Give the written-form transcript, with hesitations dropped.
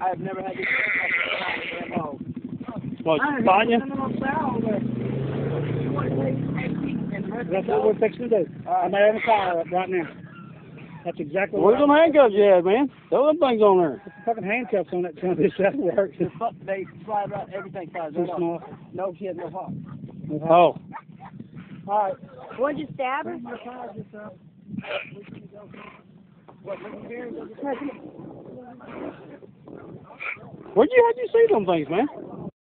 I've never had this. What, spotting you? That's what we're fixing to do. I'm out in the fire up right now. That's exactly Where's what them handcuffs you had, man? Throw them things on there. put the fucking handcuffs on that son of a bitch. That works. They slide right, everything slides Too right off. small. No, she has no heart. Oh. Alright. What'd you stab her? How'd you see them things, man?